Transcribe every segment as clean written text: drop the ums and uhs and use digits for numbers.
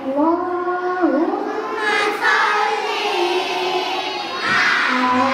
Allahumma sholli ala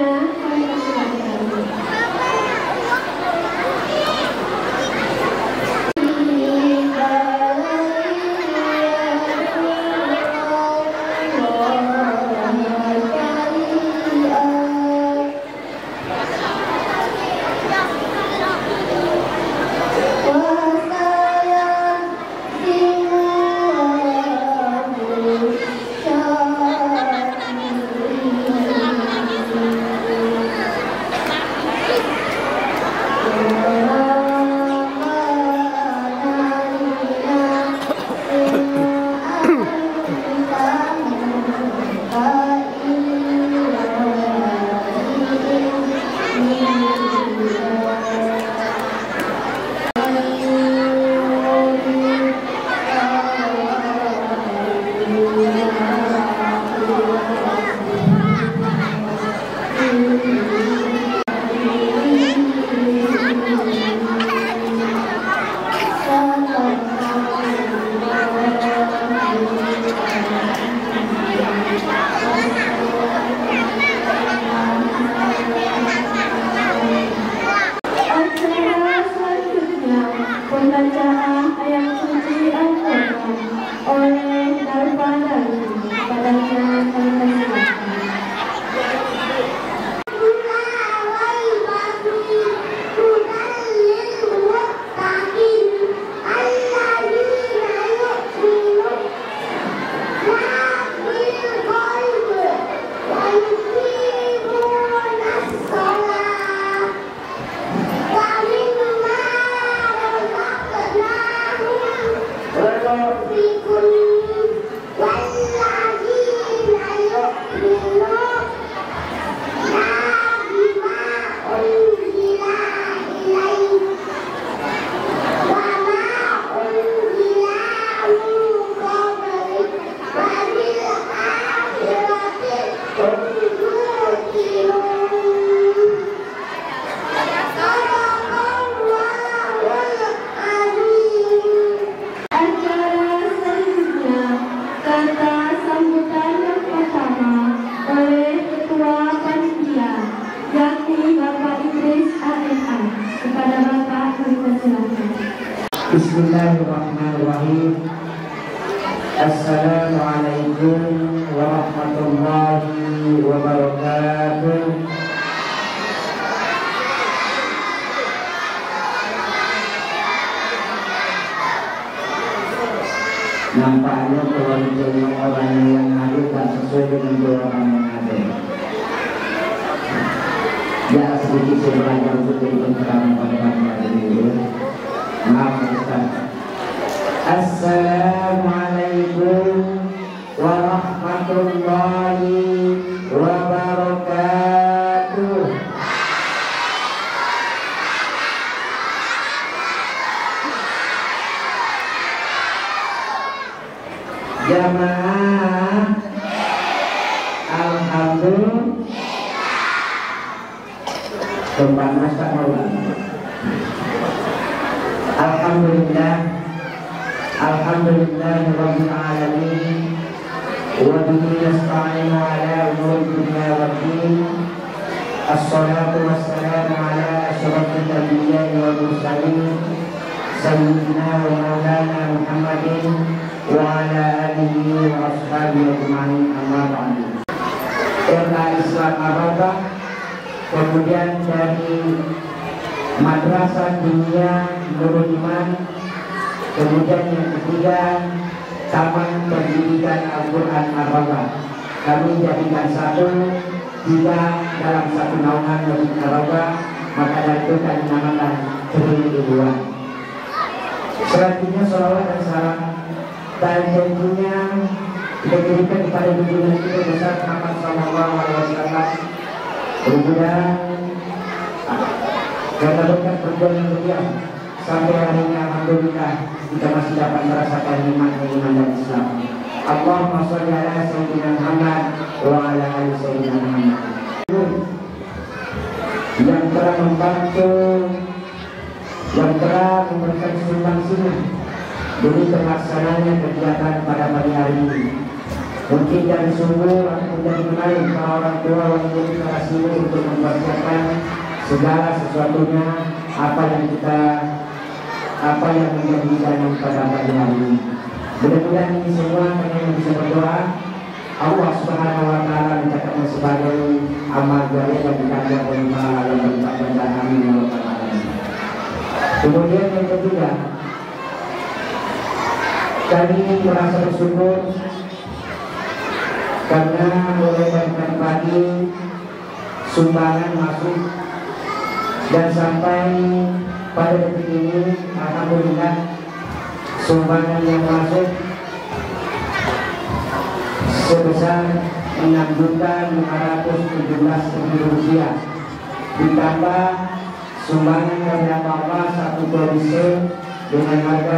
kami persilakan. Pembacaan ayat suci Al-Quran oleh Darfadali kepadanya kami persilakan. Bismillahirrahmanirrahim. Assalamualaikum warahmatullahi wabarakatuh. Nampaknya kewajiban orang yang hadir tak sesuai dengan orang yang ada. Ya, sedikit saya belajar untuk jadi pencerahan pada bapak ini. Maaf Ustaz. Assalamualaikum warahmatullahi wabarakatuh. Jamaah alhamdulillah. Kembali tak maulana. Alhamdulillah rabbil alamin wa bihi nasta'inu ala umuri dunya waddin. Assalatu wassalamu ala asyrafil anbiya'i wal mursalin sayyidina wa maulana Muhammadin wa ala alihi wa ashabihi ajma'in, amma ba'du. Islam Arabah, kemudian dari Madrasah Dunia Nurul Iman, kemudian yang ketiga Taman Pendidikan Al-Quran Arabah. Kami jadikan satu jika dalam satu naungan Masjid Arabah, maka dari itu kami namakan Triliunan. Selanjutnya salawat dan salam dan tentunya kita berikan kepada junjungan kita besar Muhammad sallallahu alaihi wasallam. Kemudian karena berkat perjuangan beliau sampai hari ini alhamdulillah kita masih dapat merasakan nikmat iman dan Islam. Allahumma sholli ala sayyidina Muhammad wa ala ali sayyidina Muhammad. Yang telah membantu, yang telah memberikan sumbangsihnya demi terlaksananya kegiatan pada pagi hari ini. Mungkin dari subuh ataupun dari kemarin para orang tua wajib ke sini untuk mempersiapkan segala sesuatunya apa yang menjadi dalam pada pagi hari ini. Mudah-mudahan ini semua kalian bisa berdoa. Allah Subhanahu wa taala mencatatnya sebagai amal jariah yang dikandang oleh para yang bertakwa dan amin ya rabbal alamin. Kemudian yang ketiga, kami merasa bersyukur karena mulai dari pagi sumbangan masuk dan sampai pada detik ini alhamdulillah sumbangan yang masuk sebesar Rp6.517.000 ditambah sumbangan dari Allah satu polisi dengan harga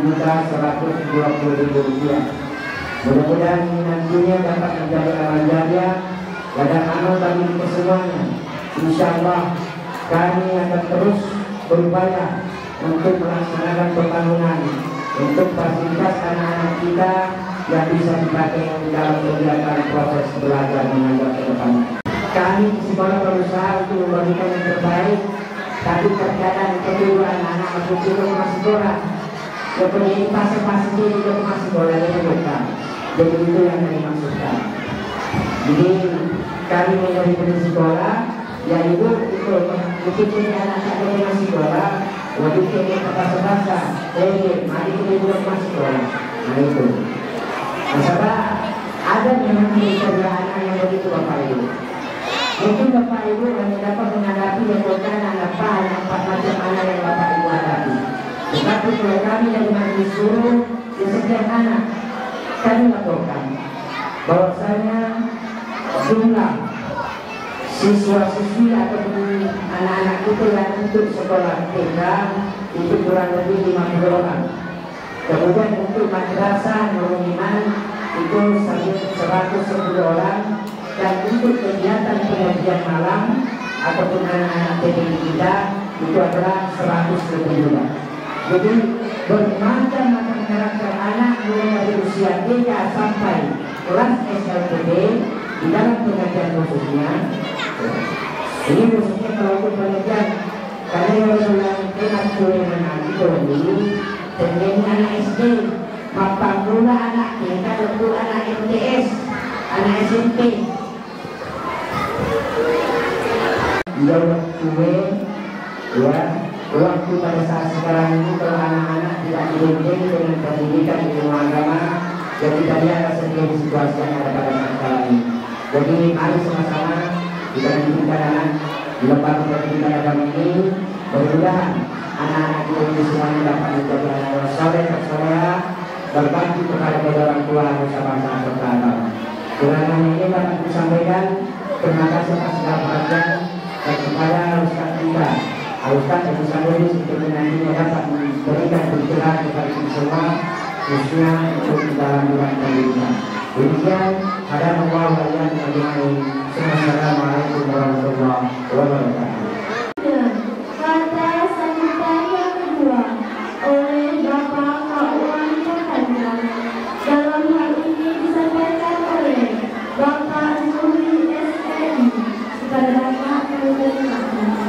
Rp1.120.000. Mudah-mudahan nantinya dapat menjadi amal jariah dan amal bagi kita semuanya. Insyaallah kami akan terus berupaya untuk melaksanakan pembangunan untuk fasilitas anak-anak kita yang bisa dipakai dalam kegiatan proses belajar mengajar ke depan. Kami di sekolah berusaha untuk memberikan yang terbaik, tapi terkadang kedua anak-anak masuk ke rumah sekolah, kemudian pasang-pasang di rumah sekolah yang bukan. Jadi itu yang kami maksudkan. Jadi kami menjadi pendidik sekolah, yaitu itu mungkin anak satu rumah sekolah, wajib kita pasang-pasang, mari kita rumah sekolah. Nah itu. Sebab ada memang kriteria anak yang begitu Bapak Ibu. Mungkin Bapak Ibu hanya dapat menghadapi yang bukan anak empat macam anak yang Bapak Ibu hadapi. Tetapi kalau kami dari majelis guru di setiap anak kami laporkan bahwasanya jumlah siswa-siswi ataupun anak-anak itu yang untuk sekolah TK itu kurang lebih 50 orang. Kemudian untuk madrasah Nurul Iman itu 110 orang, dan untuk kegiatan pengajian malam ataupun anak-anak TPI kita itu adalah 100 lebih juga. Jadi bermacam-macam karakter anak mulai dari usia 3 sampai kelas SLTD di dalam pengajian khususnya. Ini khususnya kalau untuk pengajian karena yang sudah enak boleh menanti ini dengan anak SD, mapan pula anak tingkat untuk anak MTS, anak SMP. Waktu pada saat sekarang ini kalau anak-anak tidak dibimbing dengan pendidikan ilmu agama, jadi kita lihat sendiri situasi yang ada pada saat sekarang ini. Jadi mari sama-sama kita didikan anak di lembaga pendidikan agama ini. Mudah-mudahan anak-anak kita ini semuanya dapat menjadi anak yang soleh dan soleha, berbakti kepada kedua orang tua bersama-sama serta agama. Dengan ini dapat disampaikan. Terima kasih atas segala perhatian dan kepada Ustaz kita, Ustaz yang disambung untuk nantinya dapat memberikan pencerahan kepada kita semua, khususnya untuk dalam bulan pendidikan. Demikian, hadapan Allah yang ajmain. Assalamualaikum warahmatullahi wabarakatuh. Kata sambutan yang kedua oleh Bapak Kauan Cahaya. Dalam hal ini disampaikan oleh Bapak Zuri SPI kepada Bapak Kauan.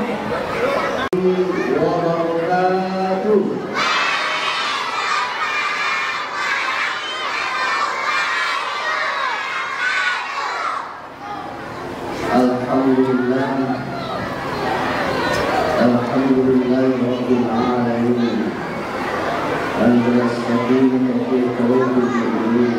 Alhamdulillah Rabbil Alamin. Al-Sakin fi qulubil mu'minin.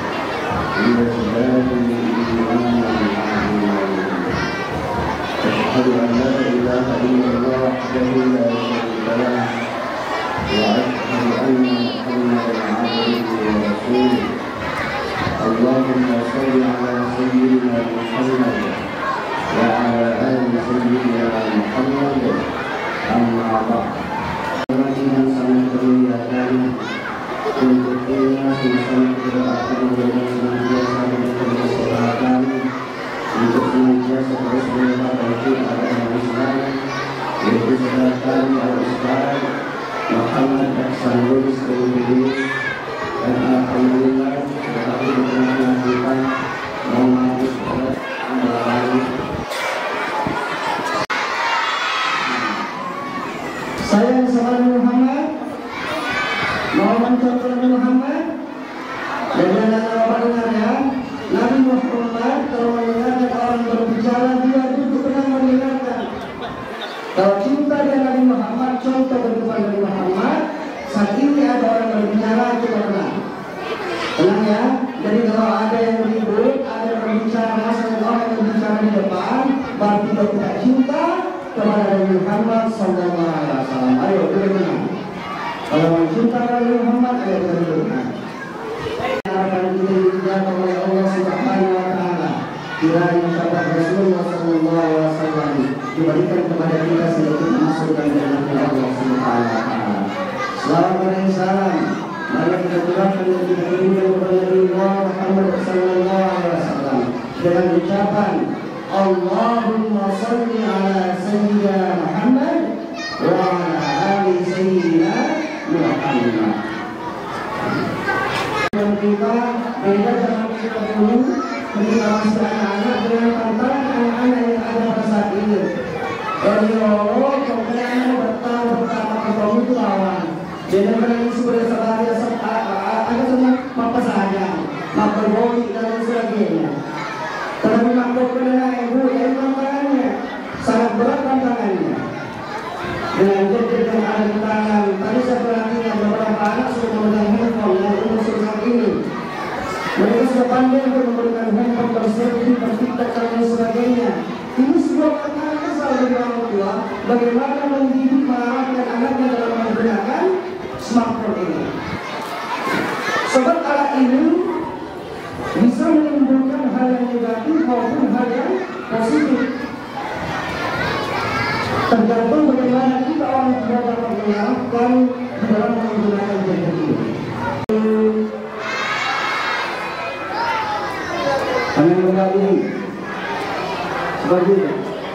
Asyhadu an la ilaha illallah wahdahu la syarika lah wa asyhadu anna Muhammadan 'abduhu wa rasuluh. Allahumma shalli 'ala sayyidina Muhammad wa 'ala ali sayyidina Muhammad. Amma ba'd. Yang sangat bermuliakan, tentunya sangat berarti dengan senantiasa memberikan kesehatan untuk senantiasa terus memperbaiki agama Islam, yaitu sedangkan Al-Ustaz Muhammad Aksan Lubis dan alhamdulillah tetapi dengan melakukan Sayang sama Nabi Muhammad, mau mencontoh Nabi Muhammad. Jadi anak-anak bapak dengar ya, Nabi Muhammad kalau mendengarkan orang berbicara dia duduk tenang mendengarkan. Kalau cinta dia Nabi Muhammad, contoh kehidupan Nabi Muhammad. Saat ini ada orang berbicara, coba tenang. Tenang ya. Jadi kalau ada yang ribut, ada yang berbicara, orang yang berbicara di depan, berarti kita tidak cinta kepada Nabi Muhammad sallallahu alaihi wasallam. Ayo kita tenang. Kalau cinta Nabi Muhammad, ayo kita tenang. Harapan kita dijawab oleh Allah Subhanahu wa taala. Kiranya syafaat Rasulullah sallallahu alaihi wasallam diberikan kepada kita sehingga kita masuk dalam rahmat Allah Subhanahu wa taala. Selamat dan salam mari kita curahkan dan kita berikan kepada Nabi Muhammad sallallahu alaihi wasallam dengan ucapan Allahumma shalli ala sayyidina Muhammad wa ala ali sayyidina Muhammad. Yang kita beda dengan kita dulu ketika masih anak-anak dengan tantangan anak-anak yang ada pada saat ini. Allah kemudian bertahu kamu itu lawan. Jadi mereka sudah sadari ada semua apa saja, makan bodi dan sebagainya. Tetapi makan pernah ibu yang tantangannya sangat berat tantangannya. Dengan jadi yang ada di tangan, tadi saya perhatikan beberapa anak sudah memegang handphone yang umur saat ini. Mereka sudah pandai untuk memberikan handphone berselfie, bertiktok dan sebagainya. Ini sebuah tantangan besar bagi orang tua. Bagaimana mendidik mengarahkan anaknya dalam menggunakan smartphone ini. Sebab alat ini bisa menimbulkan hal yang negatif maupun hal yang positif. Tergantung bagaimana kita orang tua dapat mengarahkan dalam menggunakan gadget ini. Kami kembali sebagai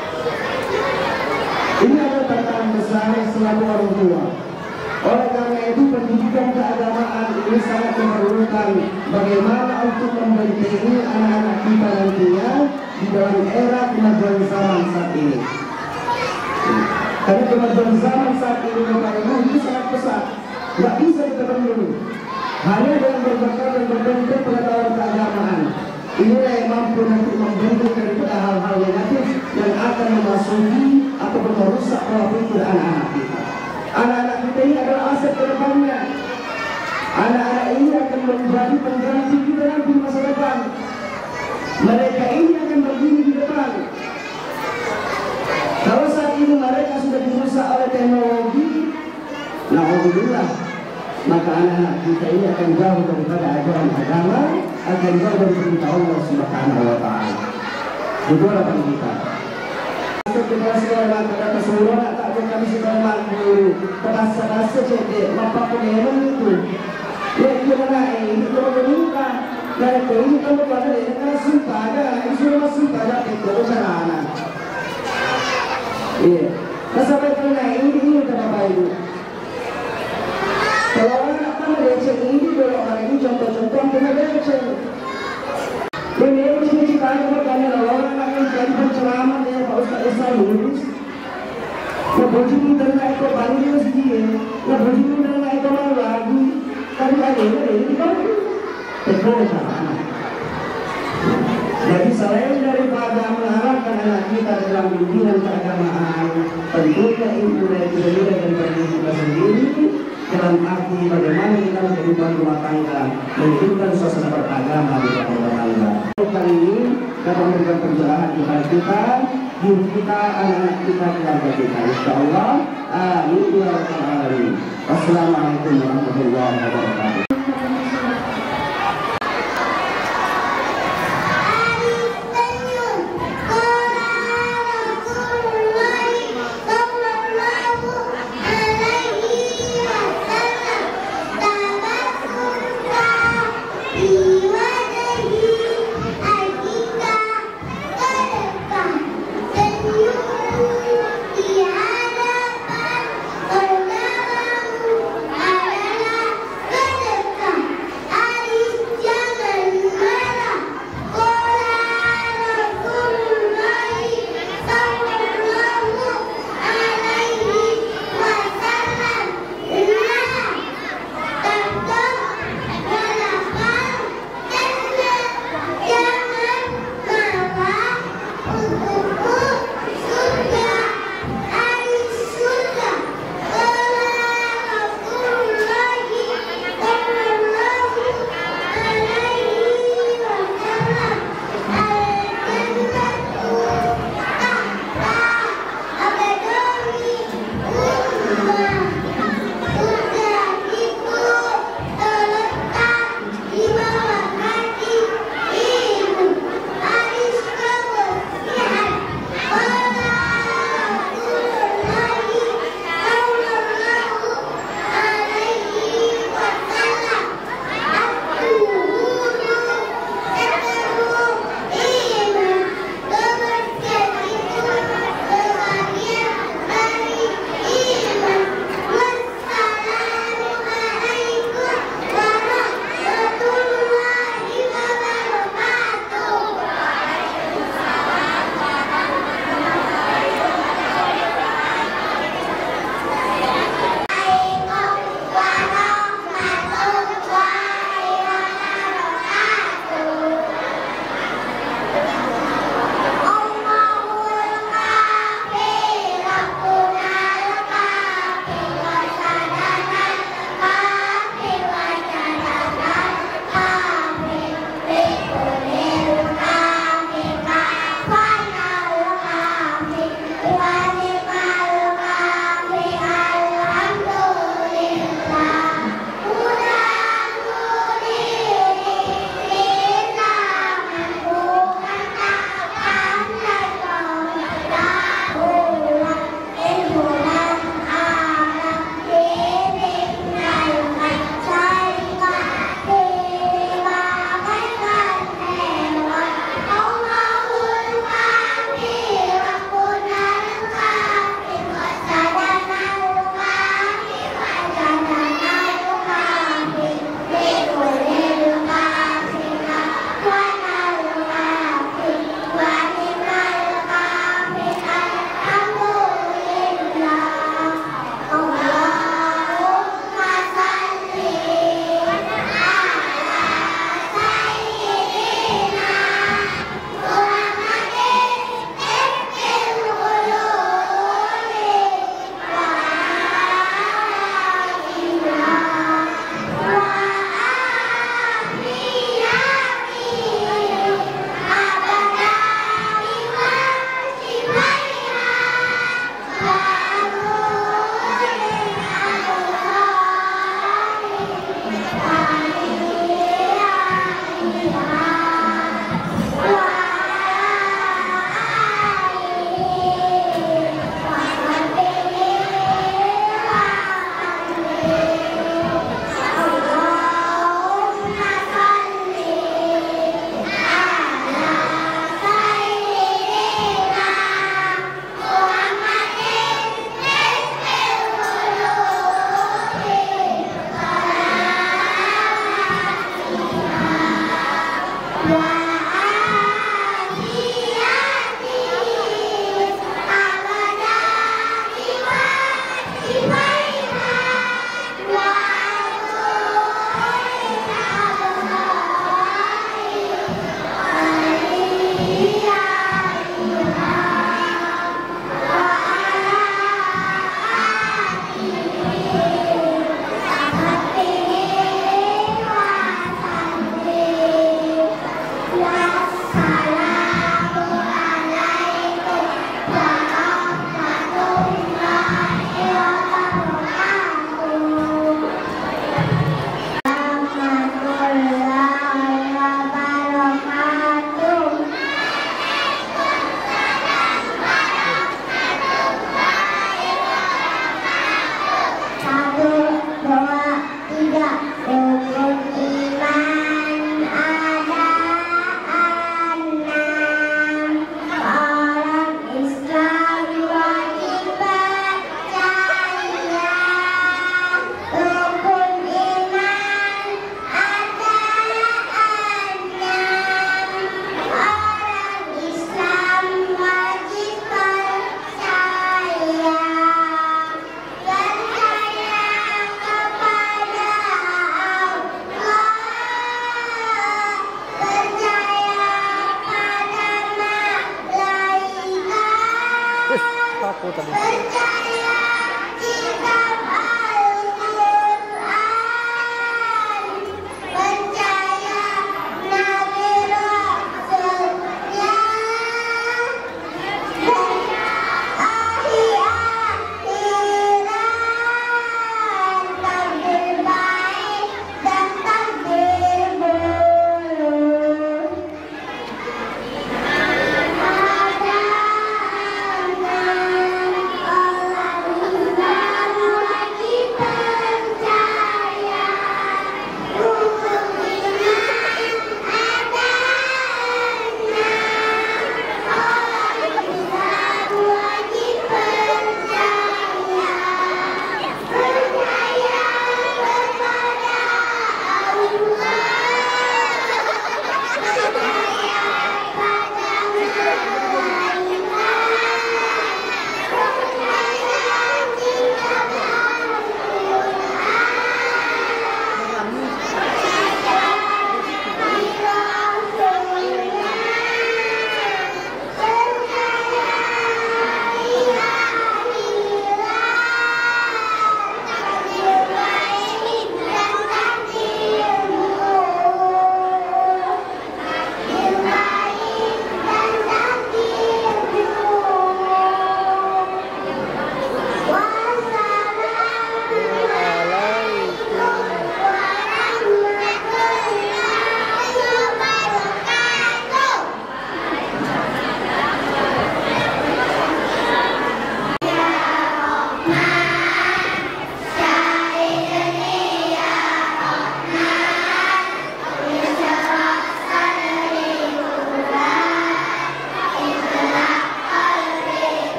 ini adalah tantangan besar selaku orang tua. Oleh karena itu pendidikan keagamaan ini sangat memerlukan bagaimana untuk membentengi anak-anak kita nantinya di dalam era kemajuan zaman saat ini. Karena kemajuan zaman saat ini itu sangat besar, nggak bisa diterbendung. Hanya dengan berbekal dan berbentuk pengetahuan keagamaan inilah yang mampu nanti membentuk daripada hal-hal negatif yang akan memasuki atau merusak pola pikir anak-anak kita. Anak-anak kita ini adalah aset ke depannya. Anak-anak ini akan menjadi pengganti kita nanti di masa depan. Mereka ini akan berdiri di depan. Kalau saat ini mereka sudah dirusak oleh teknologi, na'udzubillah, maka anak-anak kita ini akan jauh daripada ajaran agama, akan jauh dari perintah Allah Subhanahu wa taala. Itu harapan kita. Kita segala kata keseluruhan tak ada kami segala makhluk terasa-rasa cedek mapa pengeran itu ya itu mana ini kalau berluka dari ini kalau pada ini kan sumpah ada itu semua sumpah ada itu sana iya sampai kena ini udah apa itu kalau orang akan meleceh ini kalau orang ini contoh-contoh kena meleceh ini cita-citanya berkali orang akan jadi penceraman ya Pak Ustaz Esa lulus ya bojim dan naik ke Bali dia ya bojim dan naik ke mana lagi tapi ada ini kan terkosa jadi selain daripada mengarahkan anak kita dalam bimbingan keagamaan tentunya ibu dan ibu dan bagi kita sendiri dalam arti bagaimana kita kehidupan rumah tangga menghidupkan suasana beragama di dalam rumah tangga. Kali ini dapat memberikan pencerahan di hati kita, diri kita, anak-anak kita, keluarga kita. Insyaallah, amin ya rabbal alamin. Wassalamualaikum warahmatullahi wabarakatuh. aku tadi. Percaya kitab Al-Quran, percaya Nabi Rasulnya, akhiran, takdir baik dan takdir buruk. Ada anak Allah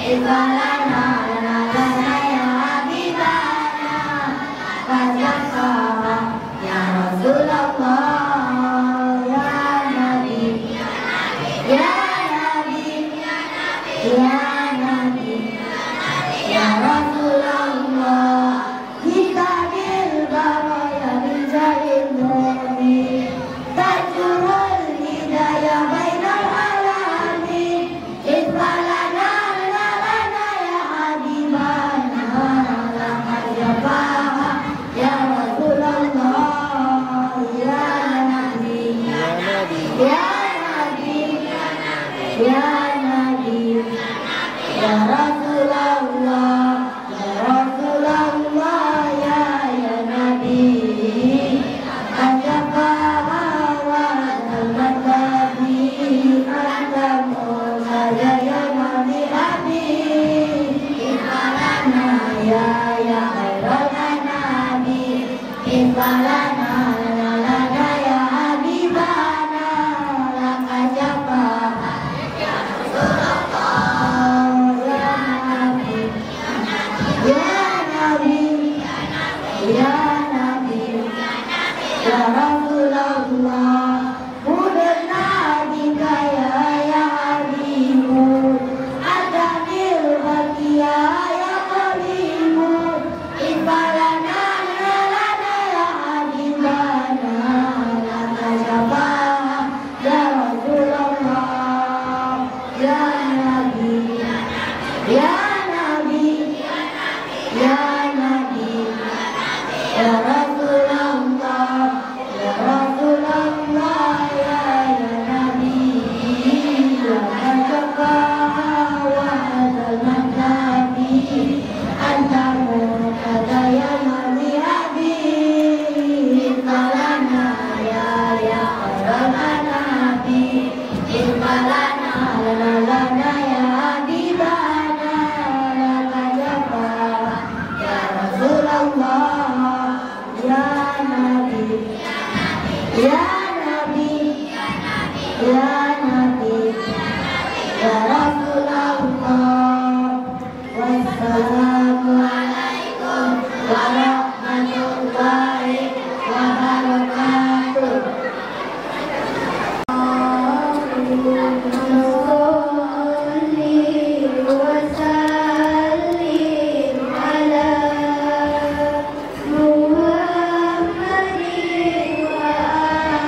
Iqbalana lana ya habibana Kajaka ya Rasulullah ya Nabi ya Nabi ya Nabi ya Rasulullah kita bilbaraya bijalil mu'min tajurul hidayah bainal alamin Iqbalana lana ya habibana laqad yafaha ya Rasulullah ya Nabi ya Nabi ya Nabi ya Rasulullah ya Rasulullah ya Nabi Ajaka wa al-matabi Adamu saya ya Nabi Habib Iqbalana ya khairul Nabi Iqbalana lana ya habibana laqad jafaha ya Rasulullah ya Nabi ya Nabi ya Nabi ya Rasulullah Mudana bika ya Habibu Adamil bakia ya Qaribu Iqbalana lana ya habibana laqad jafaha ya Rasulullah ya Nabi ya Nabi ya Nabi ya Rasulullah ya Rasulullah ya Nabi ya Kajaka wa hadal matabi antamu kada ya Nabi Habib Iqbalana ya khairul Nabi Iqbalana lana ya habibana laqad jafaha ya Rasulullah ya Nabi ya Nabi ya Nabi ya Rasulullah wassalamu alaikum warahmatullahi wabarakatuh Muhammadin wa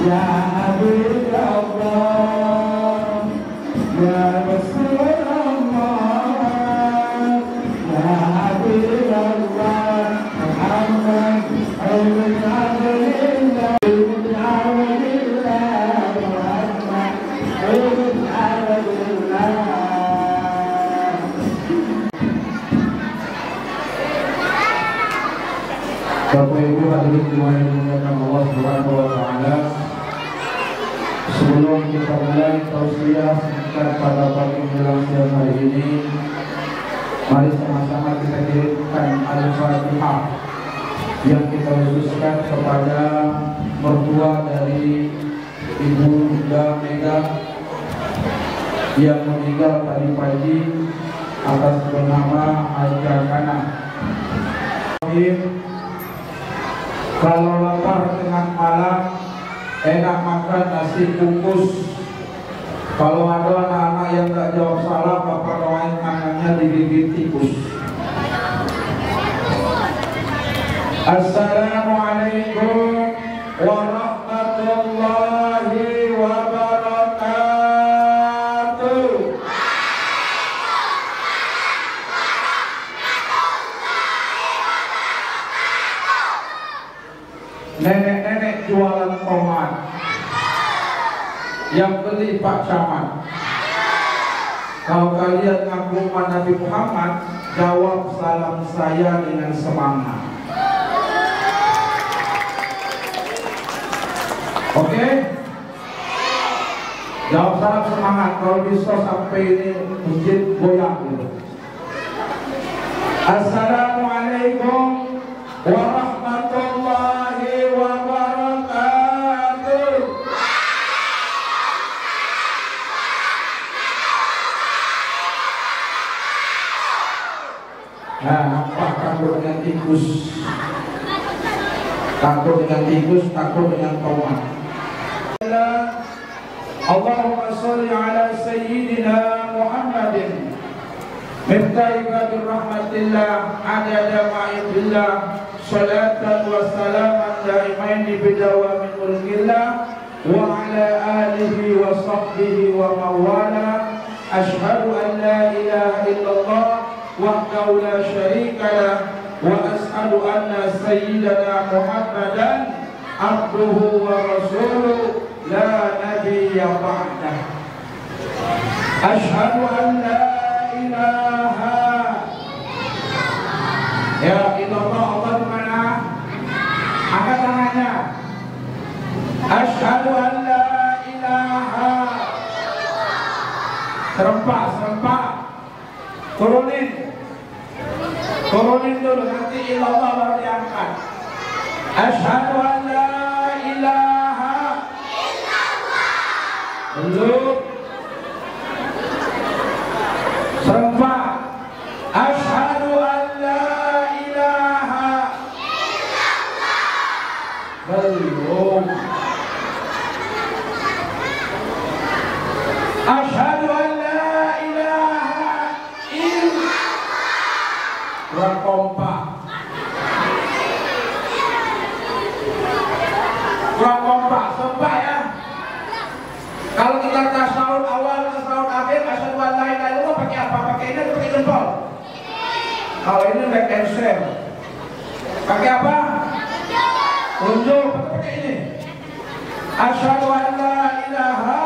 Ya Habib Allah, Ya Rasulullah, Ya Habib Allah, Muhammad Ibn Abdillah, Ibn Abdillah, Muhammad Ibn Abdillah. Bapak Ibu hadirin dimuliakan Allah Subhanahu wa taala. Sebelum kita mulai tausiah singkat pada pagi menjelang siang hari ini, mari sama-sama kita kirimkan Al-Fatihah yang kita khususkan kepada mertua dari Ibu Mega yang meninggal tadi pagi atas bernama Aja Kana. Kalau lapar tengah malam, enak makan nasi bungkus. Kalau ada anak-anak yang tak jawab salam, bapak doain tangannya digigit tikus. Assalamualaikum warahmatullahi wabarakatuh. Nenek-nenek jualan tomat yang beli Pak Camat. Kalau kalian ngaku Nabi Muhammad, jawab salam saya dengan semangat. Oke? Jawab salam semangat. Kalau bisa sampai ini masjid goyang gitu. Assalamualaikum warahmatullahi wabarakatuh. Nah, nampak takut dengan tikus, takut dengan tikus, takut dengan tomat. Allahumma sholli ala sayyidina Muhammadin miftahi babil rahmatillah adada ma'idillah salatan wa salaman daimaini bidawamin mulkillah wa ala alihi wa sahbihi wa mawala. Ashhadu an la ilaha illallah wahdahu la syarika lah wa ashhadu anna sayyidana Muhammadan abduhu wa rasuluh la nabiyya ba'dah. Ashhadu an la ilaha ya illallah. Allah di mana? Angkat tangannya. Ashhadu an la ilaha. Serempak. Turunin dulu, nanti illallah baru diangkat. Ashhadu an la ilaha illallah. Belum. Serempak. Ashhadu an la ilaha illallah. Belum. Ashhadu an la ilaha illallah. Kurang kompak. Sumpah ya. Kalau kita tasawuf awal, tasawuf akhir, asyhadu an la ilaha illallah pakai apa? Pakai ini atau pakai jempol? Kalau ini back and share. Pakai apa? Unjuk. Pakai ini. Asyhadu an la ilaha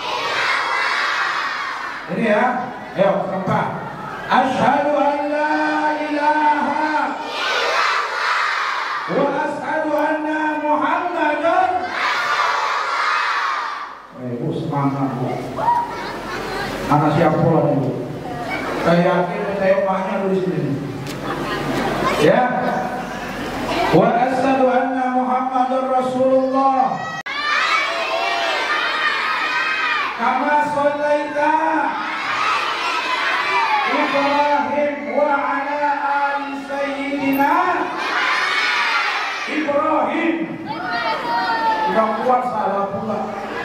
illallah. Ini ya. Ayo, sumpah. Asyhadu an la ilaha illallah wa asyhadu anna Muhammadan. Ibu semangat Bu. Anak siapa Bu? Saya yakin saya emaknya di sini. Ya. Wa asyhadu anna Muhammadar Rasulullah. Kama shallaita Ibrahim wa ala ali sayyidina Ibrahim. Tidak kuat salah pula.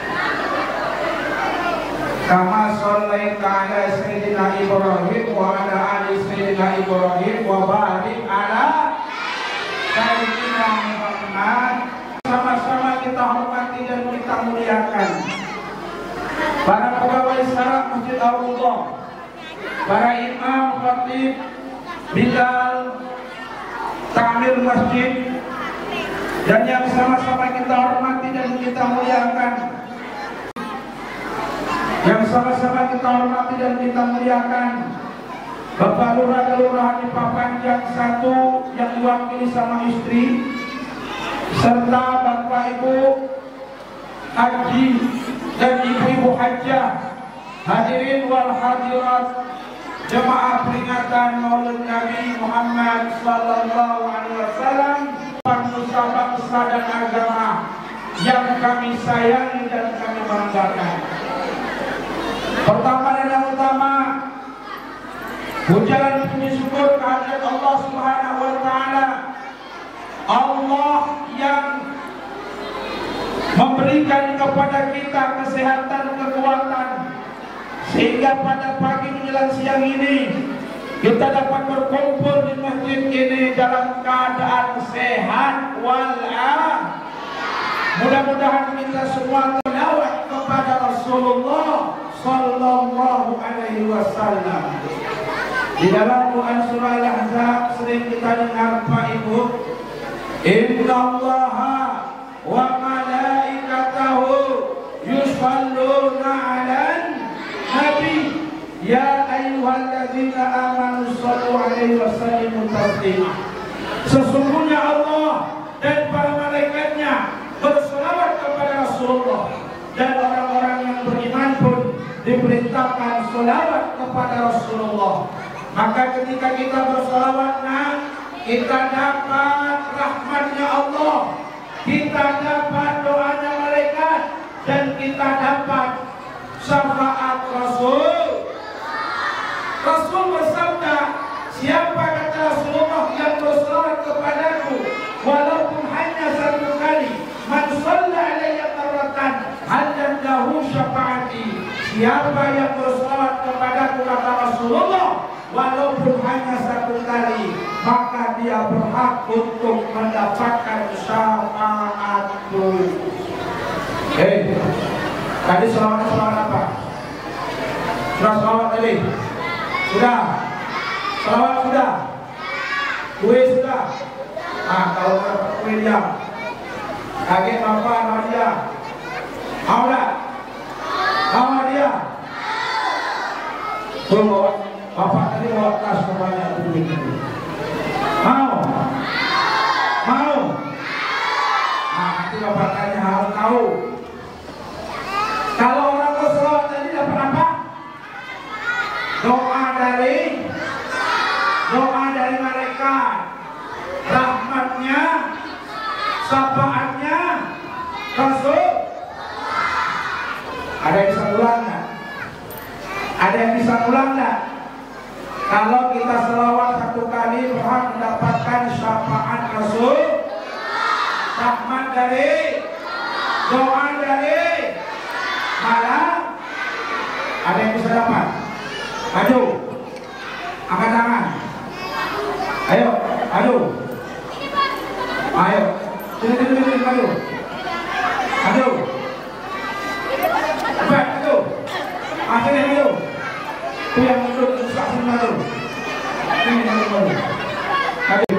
Kama shallaita ala sayyidina Ibrahim wa ala ali sayyidina Ibrahim wa barik ala sayyidina Muhammad. Sama-sama kita hormati dan kita muliakan, para pegawai syaraf Masjid Al-Aqsa, para imam, khatib, bilal, takmir masjid, dan yang sama-sama kita hormati dan kita muliakan, yang sama-sama kita hormati dan kita muliakan, Bapak Lurah Kelurahan di Papanjang 1 yang diwakili sama istri, serta Bapak Ibu Haji dan Ibu-Ibu Hajjah, hadirin wal hadirat, jemaah peringatan Maulid Nabi Muhammad sallallahu alaihi wasallam, bangsa bangsa dan agama yang kami sayangi dan kami banggakan. Pertama dan yang utama, ucapan puji syukur kehadirat Allah Subhanahu wa taala. Allah yang memberikan kepada kita kesehatan, kekuatan, sehingga pada pagi menjelang siang ini kita dapat berkumpul di masjid ini dalam keadaan sehat walafiat. Mudah-mudahan kita semua selawat kepada Rasulullah sallallahu alaihi wasallam. Di dalam Quran surah Al-Ahzab sering kita dengar Pak Ibu, innallaha wa malaikatahu yusholluna 'alan nabi ya ayyuhalladzina amanu shallu 'alaihi wa sallimu taslima. Sesungguhnya Allah dan para malaikatnya berselawat kepada Rasulullah, dan orang-orang yang beriman pun diperintahkan selawat kepada Rasulullah. Maka ketika kita berselawat, kita dapat rahmatnya Allah, kita dapat doanya malaikat, dan kita dapat syafaat Rasul. Rasul bersabda, siapa kata Rasulullah yang berselawat kepadaku walaupun hanya satu kali, man shalla alayya marratan halan lahu syafaati. Siapa yang berselawat kepadaku kata Rasulullah walaupun hanya satu kali, maka dia berhak untuk mendapatkan syafaatku. Tadi selawat apa? Sudah selawat tadi? Sudah? Selawat sudah? Kue sudah? Kalau dapat kue diam. Kaget Bapak sama dia? Mau tak? Sama dia? Tuh, Bapak tadi bawa tas kepada publik ini. Mau? Mau? Nanti Bapak tanya harus tahu. Kalau orang berselawat tadi dapat apa? Doa dari malaikat, rahmatnya, syafaatnya, Rasul. Ada yang bisa ulang nggak? Ada yang bisa ulang nggak? Kalau kita selawat satu kali berhak mendapatkan syafaat Rasul, rahmat dari, doa dari, malah ada yang bisa dapat. Maju, angkat tangan. Ayo, maju. Ayo, sini, maju. Maju. Cepat, maju. Akhirnya maju. Itu yang maju, susah sini maju. Ini maju. Maju.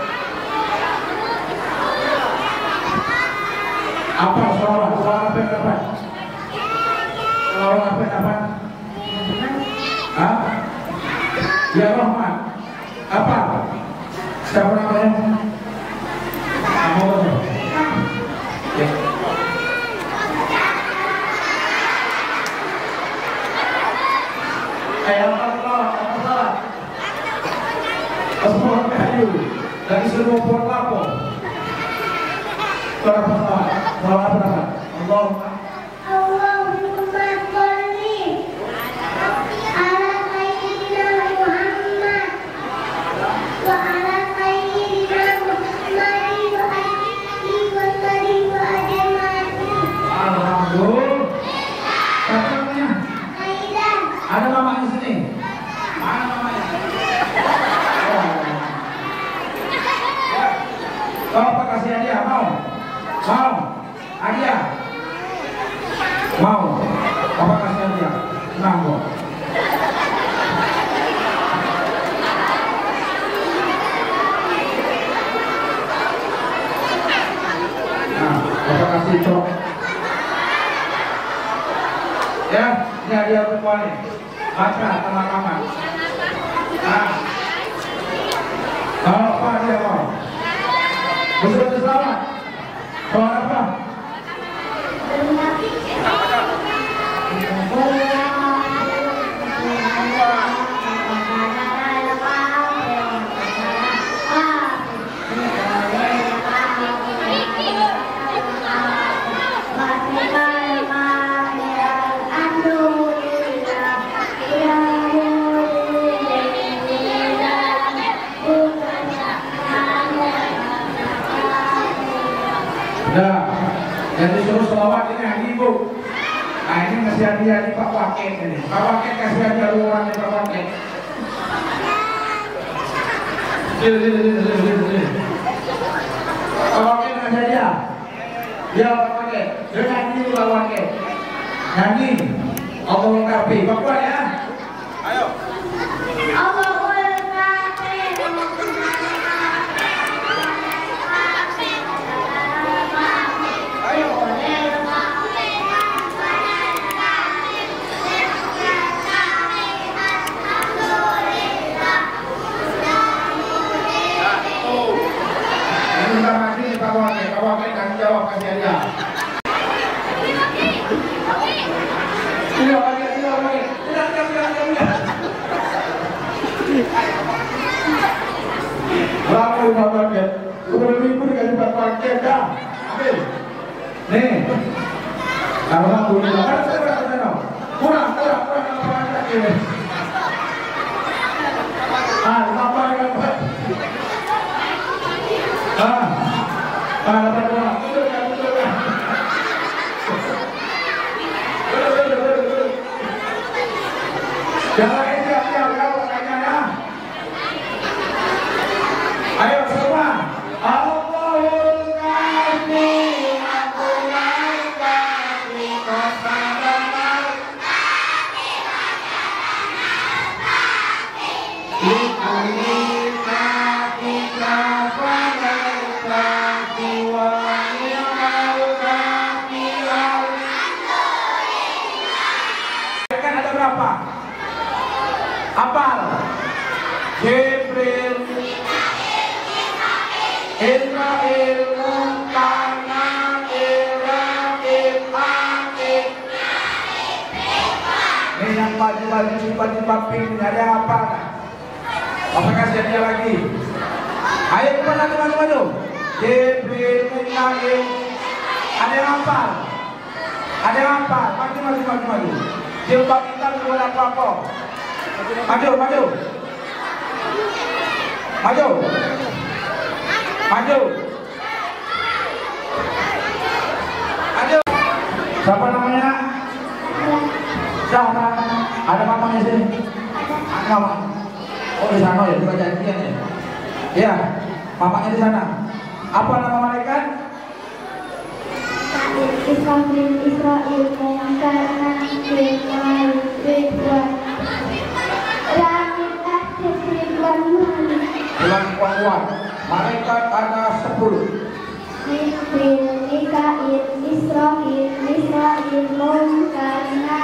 Apa selawat? Selawat apa yang dapat? Selawat apa yang dapat? Hah? Ya Rahman. Apa? Siapa namanya? Kamu. Ya. Apa? Semua kayu dari seluruh pohon lapo. Berapa selawat? Selawat berapa? Allahumma ada mama di sini. Mana mamanya? Kau apa kasih hadiah? Mau? Hadiah? Mau? Bapak kasih dia. Tenang kok. Nah, Bapak kasih cok. Ya, ini hadiah perempuan nih. Baca teman-teman. Nah, apa dia mau? Bersama selamat. Soal apa? Nah, yang disuruh selawat ini hanya ibu. Nah ini ngasih hadiah di Pak Wakil ini. Pak Wakil kasih hadiah luar nih Pak Wakil. Pak Wakil ngasih hadiah. Ya Pak Wakil. Dia nyanyi dulu Pak Wakil. Nyanyi. Allah lengkapi. Bapak ya. Ayo. Allah Pak Wakil kasih jawab kasih hadiah. Tidak lagi, tidak lagi. Tidak. Berapa Pak Wakil? 10.000 dikasih Pak Wakil dah. Ambil. Nih. Alhamdulillah. Kan saya berapa sana? Kurang apa lagi? Apa dengan Pak? Dapat dua. Jangan siap-siap kalau tanya ya. Ayo semua. Allahul Karim, Allahul Karim, Qasamanar. Apal Jibril Israel Munkana Iraqil Aqib. Ini yang baju-baju tiba-tiba pink ada apa? Apa kasih dia lagi? Ayo kemana maju. Jibril Mikail. Ada yang hafal? Ada yang hafal? Maju. Jilbab hitam buat apa? Maju. Siapa namanya? Siapa? Ada mamanya sini? Ada. Oh di sana ya, bukan janjian ya? Ya, mamanya di sana. Apa nama malaikat? Israel Munkana Ridwan. Bulan kuat. Malaikat ada 10. Jibril, Mikail, Israel, Munkana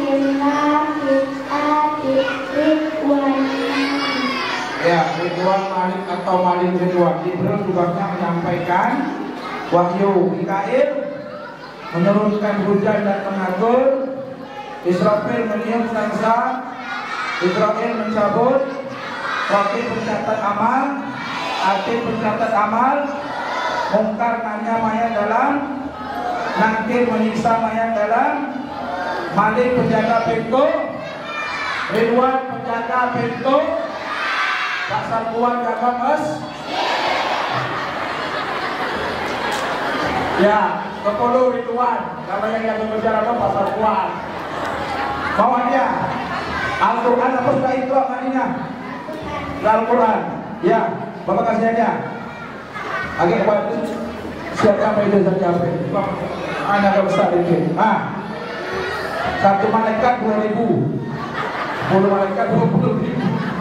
Ridwan. Ya, Ridwan Malik atau Malik Ridwan. Jibril tugasnya menyampaikan wahyu. Mikail menurunkan hujan dan mengatur. Israfil meniup sangsa. Israel mencabut. Raqib pencatat amal. Atid pencatat amal. Mungkar nanya mayat dalam. Nakir menyiksa mayat dalam. Malik penjaga pintu. Ridwan penjaga pintu. Pak Sarkuan jaga mas. Ya, 10 Ridwan. Namanya yang berbicara itu Pak Sarkuan. Bawa dia. Al-Quran apa sudah itu maknanya? Al-Quran. Ya, Bapak kasih aja. Agak siapa itu saja apa? Anak besar itu. Satu malaikat 2.000, 10 malaikat 20.000.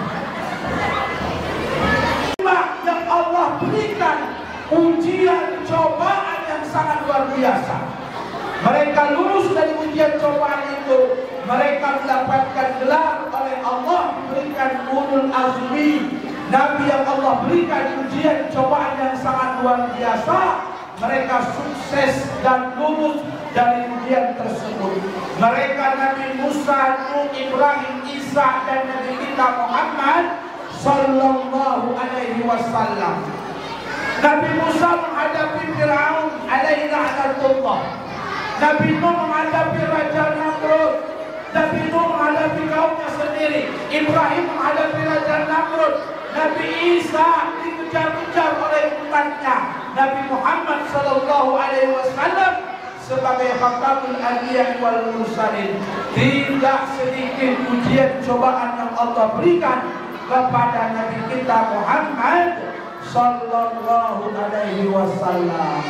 Yang Allah berikan ujian cobaan yang sangat luar biasa. Mereka lulus dari ujian cobaan itu, mereka mendapatkan gelar oleh Allah, diberikan ulul azmi. Nabi yang Allah berikan ujian cobaan yang sangat luar biasa, mereka sukses dan lulus dari ujian tersebut. Mereka Nabi Musa, Nuh, Ibrahim, Isa, dan Nabi kita Muhammad sallallahu alaihi wasallam. Nabi Musa menghadapi Fir'aun alaihi la'natullah. Nabi Nuh menghadapi Raja Namrud. Nabi Nuh menghadapi kaumnya sendiri. Ibrahim menghadapi Raja Namrud. Nabi Isa dikejar-kejar oleh umatnya. Nabi Muhammad sallallahu alaihi wasallam sebagai khatamul anbiya wal mursalin, tidak sedikit ujian cobaan yang Allah berikan kepada Nabi kita Muhammad sallallahu alaihi wasallam.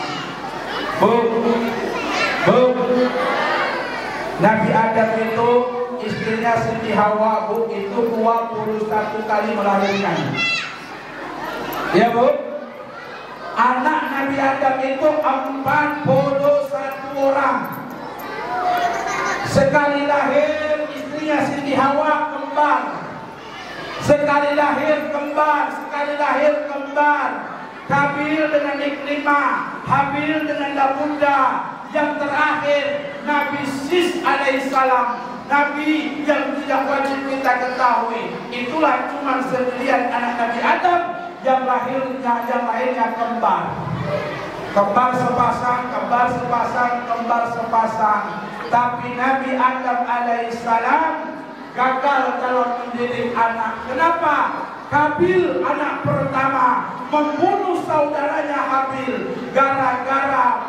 Nabi Adam itu istrinya Siti Hawa, Bu, itu 21 kali melahirkan. Ya, Bu. Anak Nabi Adam itu 41 orang. Sekali lahir istrinya Siti Hawa kembar. Sekali lahir kembar, sekali lahir kembar. Kabil dengan Ikrimah, Habil dengan Dabuda. Yang terakhir Nabi Sis alaihissalam, Nabi yang tidak wajib kita ketahui. Itulah cuma sendirian anak Nabi Adam yang lahirnya kembar. Kembar sepasang, kembar sepasang, kembar sepasang. Tapi Nabi Adam alaihissalam gagal dalam mendidik anak. Kenapa? Kabil anak pertama membunuh saudaranya Habil gara-gara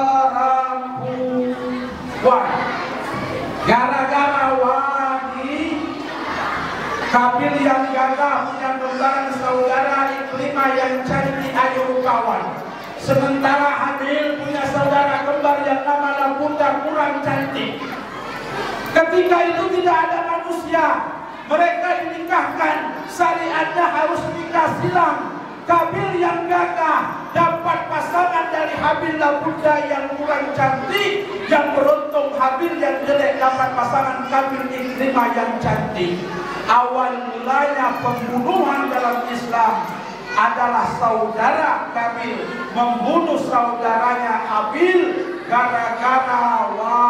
perempuan. Gara-gara wanita. Kabil yang gagah punya kembaran saudara Ikrimah yang cantik ayu rupawan. Sementara Habil punya saudara kembar yang nama Labuda kurang cantik. Ketika itu tidak ada manusia, mereka dinikahkan, syariatnya harus nikah silang. Kabil yang gagah dapat pasangan dari Habil Labuda yang kurang cantik, yang beruntung Habil yang jelek dapat pasangan Kabil Ikrimah yang cantik. Awal mulanya pembunuhan dalam Islam adalah saudara Kabil membunuh saudaranya Habil gara-gara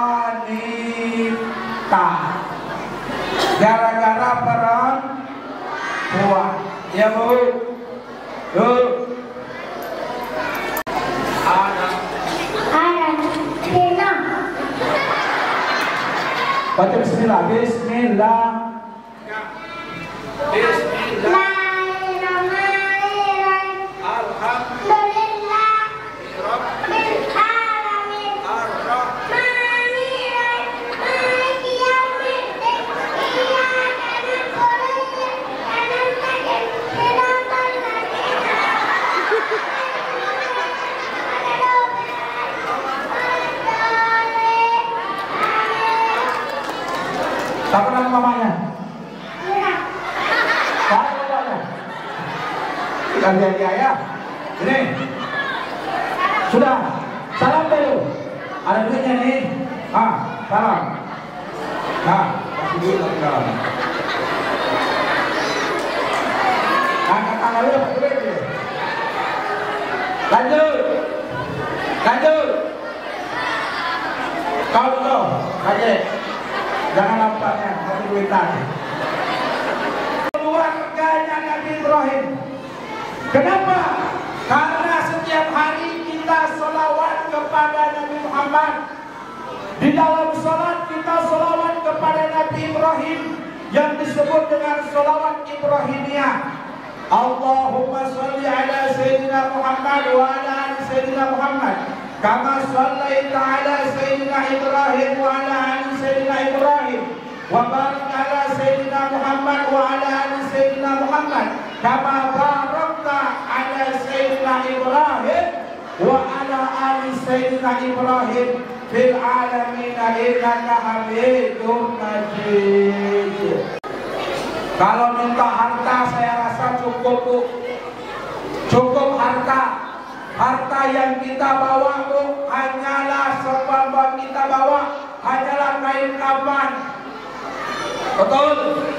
wanita, gara-gara perempuan. Ya, Bu. Baca bismillah. Bismillah. Bismillahirrahmanirrahim. Alhamdulillah rabbil alamin. Ar-Rahmanir-Rahim. Maliki yaumiddin. Iyyaka na'budu wa iyyaka nasta'in. Shiratal ladzina Siapa nama mamanya? Siapa namanya? Bukan jadi ayah. Ini sudah. Salam dulu. Ada duitnya nih. Salam. Kasih duit lagi salam. Angkat tangan dulu, duit dulu. Lanjut. Kau dulu, Haji. Jangan nampaknya, kasih duit lagi. Keluarganya Nabi Ibrahim. Kenapa? Karena setiap hari kita sholawat kepada Nabi Muhammad. Di dalam sholat kita sholawat kepada Nabi Ibrahim yang disebut dengan sholawat Ibrahimiyah. Allahumma sholli ala Sayyidina Muhammad wa ala ali Sayyidina Muhammad. Kama shallaita ala Sayyidina Ibrahim wa ala ali Sayyidina Ibrahim. Wa barik ala Sayyidina Muhammad wa ala ali Sayyidina Muhammad. Kama barakta ala Sayyidina Ibrahim wa ala ali Sayyidina Ibrahim fil alamin innaka Hamidum Majid. Kalau minta harta saya rasa cukup, Bu. Cukup harta. Harta yang kita bawa, Bu, hanyalah sebab kita bawa hanyalah kain kafan. Betul?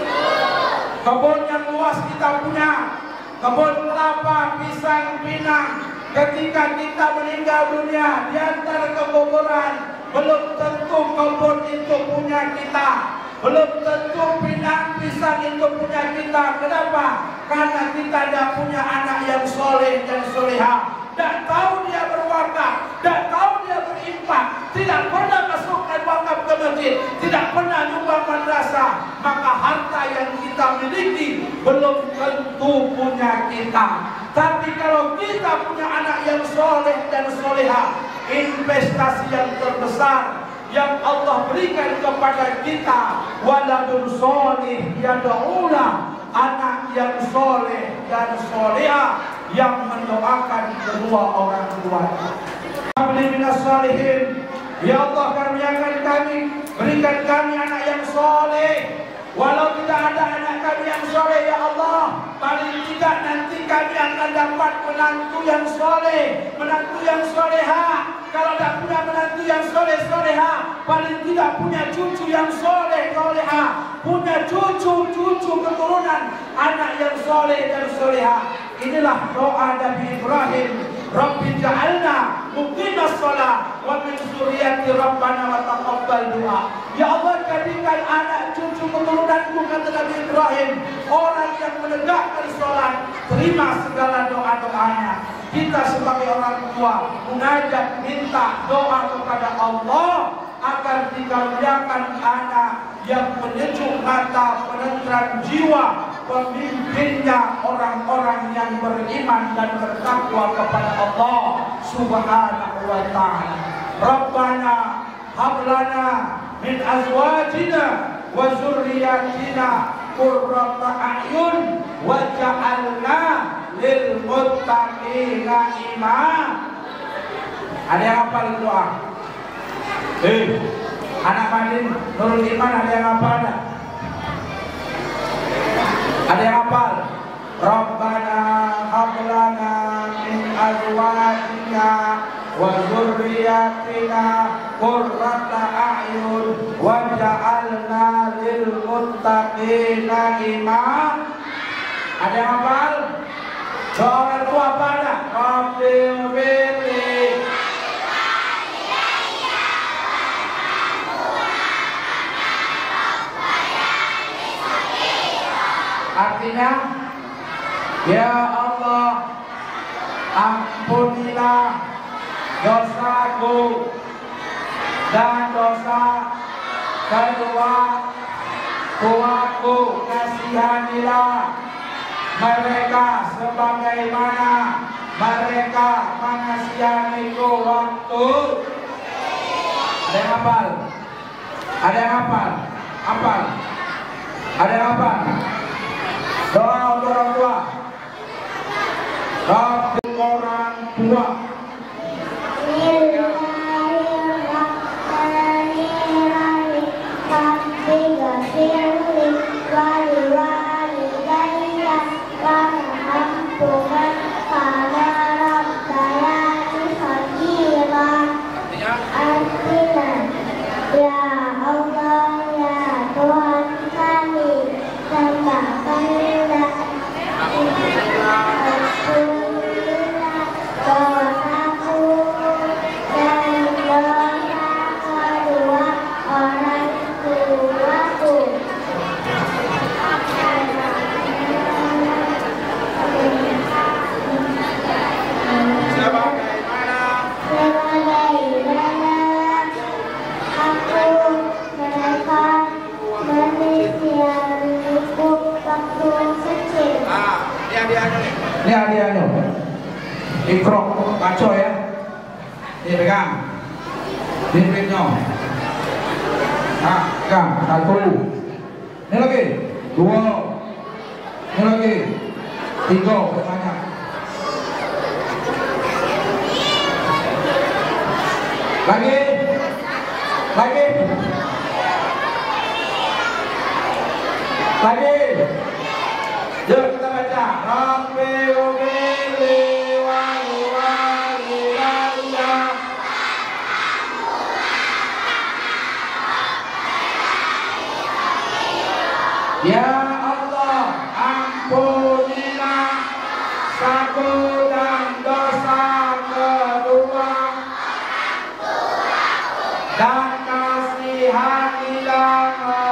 Kebun yang luas kita punya, kebun kelapa, pisang, pinang. Ketika kita meninggal dunia, diantar ke kuburan, belum tentu kebun itu punya kita, belum tentu pinang, pisang itu punya kita. Kenapa? Karena kita tidak punya anak yang soleh dan soleha. Tidak tahu dia berwakaf, tidak tahu dia berinfak, tidak pernah masukkan wakaf ke masjid, tidak pernah nyumbang madrasah. Maka harta yang kita miliki belum tentu punya kita. Tapi kalau kita punya anak yang soleh dan soleha, investasi yang terbesar yang Allah berikan kepada kita, waladun soleh yad'ulah, anak yang soleh dan soleha yang mendoakan kedua orang tuanya. Habli minas salihin, ya Allah karuniakan kami, berikan kami anak yang soleh. Walau tidak ada anak kami yang soleh, ya Allah, paling tidak nanti kami akan dapat menantu yang soleh, menantu yang soleha. Kalau tidak punya menantu yang soleh soleha, paling tidak punya cucu yang soleh soleha, punya cucu keturunan anak yang soleh dan soleha. Inilah doa Nabi Ibrahim. Rabbi ja'alna muqimas shalah wa min dzurriyyati rabbana wa taqabbal du'a. Ya Allah, jadikan anak cucu keturunanku, kata Nabi Ibrahim, orang yang menegakkan sholat, terima segala doa-doanya. Kita sebagai orang tua mengajak minta doa kepada Allah agar dikaruniakan anak yang penyejuk mata, penentram jiwa, pemimpinnya orang-orang yang beriman dan bertakwa kepada Allah Subhanahu wa ta'ala. Rabbana hablana min azwajina wa zurriyatina qurrata a'yun waj'alna lil muttaqina imama. Ada yang hafal doa? Anak Madin Nurul Iman ada yang hafal? Ada yang hafal? Rabbana hablana min azwajina wa dzurriyyatina qurrata a'yun waj'alna lil muttaqina imama. Ada yang hafal? Doa orang tua apa ada? Rabbil firli. Artinya, ya Allah, ampunilah dosaku dan dosa kedua tuaku, kasihanilah mereka sebagaimana mereka mengasihaniku waktu. Ada yang hafal? Ada yang hafal? Hafal? Ada yang hafal? Doa untuk orang tua. Doa untuk orang tua. Ini hadiahnya. Ikro, baca ya. Ini pegang. Ini printnya. Nah, pegang. Satu. Ini lagi. Dua. Ini lagi. Tiga. Banyak. Lagi. Lagi. Yuk kita baca. Rabbi ubili wa walidayya. Ya Allah, ampunilah saku dan dosa kedua dan kasihanilah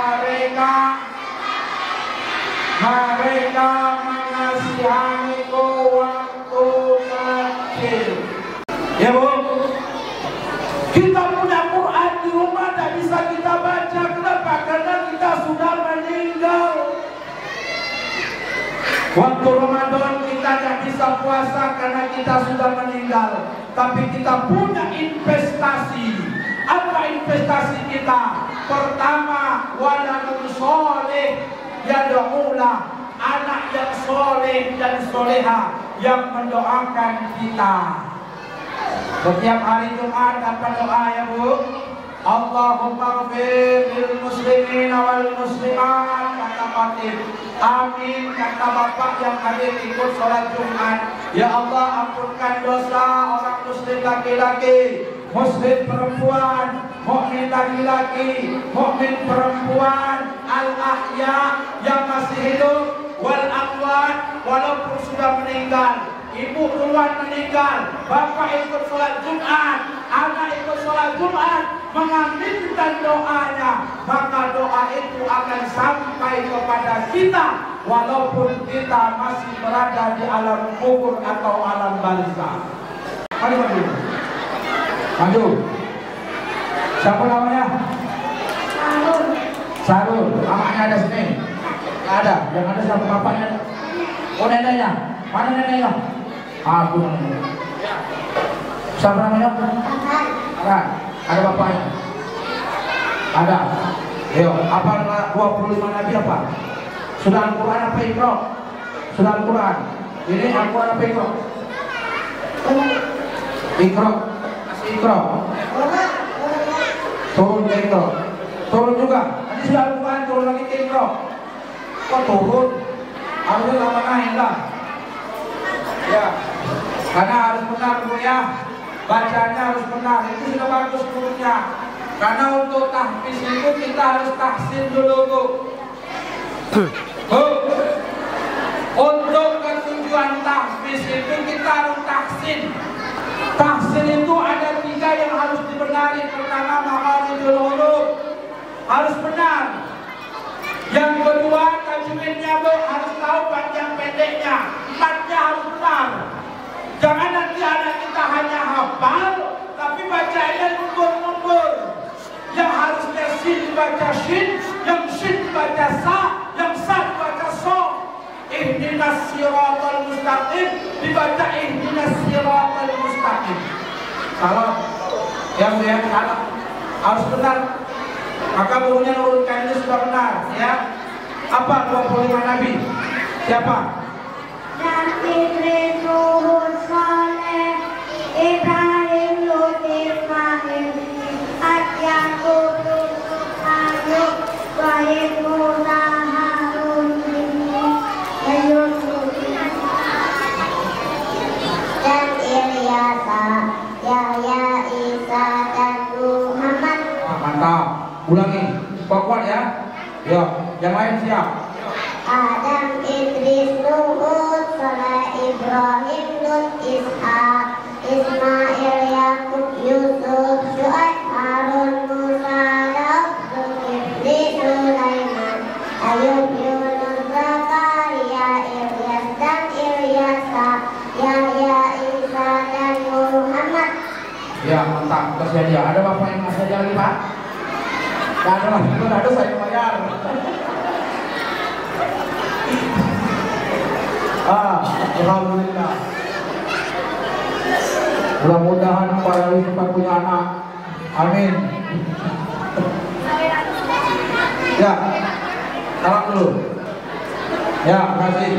mereka mengasihaniku waktu kecil. Ya Bu, kita punya Quran di rumah tidak bisa kita baca. Kenapa? Karena kita sudah meninggal. Waktu Ramadan kita tidak bisa puasa karena kita sudah meninggal. Tapi kita punya investasi. Apa investasi kita? Pertama, waladun soleh yad'ulah, anak yang soleh dan soleha yang mendoakan kita. Setiap hari Jumat apa doa ya Bu? Allahumma ighfir lil muslimin wal muslimat, kata Fatih. Amin, kata Bapak yang hadir ikut sholat Jumat. Ya Allah, ampunkan dosa orang muslim laki-laki, muslim perempuan, mukmin laki-laki, mukmin perempuan, al-ahya yang masih hidup, wal amwat walaupun sudah meninggal. Ibu duluan meninggal, bapak ikut sholat Jumat, anak ikut sholat Jumat, mengaminkan doanya, maka doa itu akan sampai kepada kita walaupun kita masih berada di alam kubur atau alam barzakh. Maju. Maju. Siapa namanya? Sarul. Mamanya ada sini? Ada. Yang ada siapa bapaknya? Oh neneknya. Mana neneknya? Aku namanya. Siapa namanya? Ada bapaknya? Ada. Ayo, apa 25 nabi apa? Sudah Al-Quran apa Iqra? Sudah Al-Quran. Ini Al-Quran apa Iqra? Iqra. Masih Iqra. Turun ke Iqra. Turun juga. Nanti sudah Al-Quran turun lagi ke Iqra. Kok turun? Harusnya lama naik lah. Ya. Karena harus benar Bu ya. Bacanya harus benar. Itu sudah bagus gurunya. Karena untuk tahfiz itu kita harus tahsin dulu Bu. Bu. Untuk ketujuan tahfiz itu kita harus tahsin. Tahsin itu ada 3 yang harus dibenari. Pertama, makharijul huruf harus benar. Yang kedua, tajwidnya Bu harus tahu panjang pendeknya. 4-nya harus benar. Jangan nanti anak kita hanya hafal, tapi bacanya numbur-numbur. Yang harusnya sin dibaca shin, yang shin dibaca sa, yang sa dibaca so. Ihdinas siratal mustaqim dibaca ihdinas siratal mustaqim. Salah. Ya Bu ya, salah. Harus benar. Maka gurunya nurunkan ini sudah benar ya. Apa 25 nabi? Siapa? Nabi Nuh, Saleh, Ibrahim, Lut, Ismail, Yaqub, Ayub, Ibrahim, Musa, Harun, Yusuf, dan Ilyas, Yahya, Isa, dan Muhammad. Mantap. Ulangi. Kuat ya. Yuk, yang lain siap. Adam, Idris, Nuh, Saleh, Ibrahim, Lut, Ishak, Ismail, Yaqub, Yusuf, Syuaib, Harun, Musa, Daud, Zulkifli, Sulaiman, Ayub, Yunus, Zakaria, Ilyas, dan Ilyasa, Yahya, Isa, dan Muhammad. Ya, mantap. Tersedia. Ada bapak yang masih ada lagi Pak? Tidak ada lah. Itu ada saya bayar. Alhamdulillah. Mudah-mudahan para ibu cepat punya anak. Amin. Ya, salam dulu. Ya, kasih.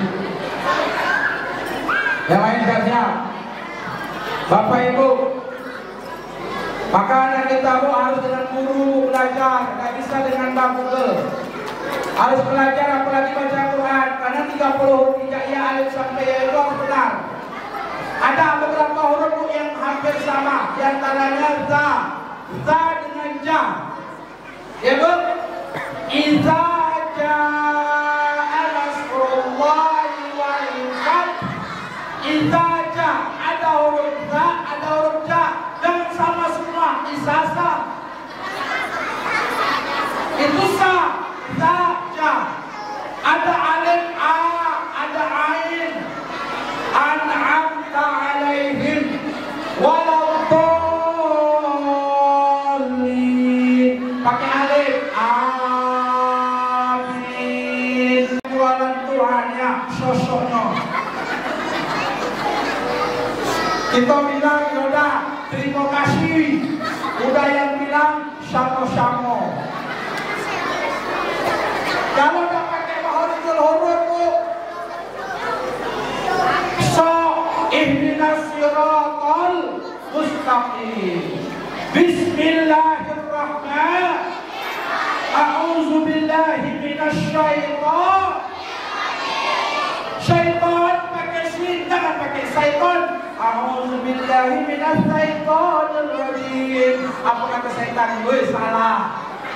Yang lain siap. Bapak Ibu, Maka anak kita harus dengan guru belajar, nggak bisa dengan bangku. Harus belajar apalagi baca Quran, karena 30 huruf hijaiyah alif sampai ya itu harus benar. Ada beberapa huruf yang hampir sama, di antaranya za dengan ja. Ya Bu, iza jaa nasrullahi wal fath. Iza jaa ada huruf za, ada huruf ja, dan sama semua. Isasa itu sa, za, ja. Ada alif a, ada ain. An'amta alaihim waladdallin. Pakai alif. Amin. Jualan Tuhannya, sosoknya. Kita bilang yaudah, terima kasih. Udah yang bilang sama-sama. Kalau udah pakai mahriful huruf, ihdinas siratal mustaqim. Bismillahirrahmanirrahim. A'udzu billahi minasy syaitan. Syaitan pakai sin, jangan pakai syaitan. A'udzu billahi minasy syaitonir rajim. Apa kata syaitan? Woi, salah.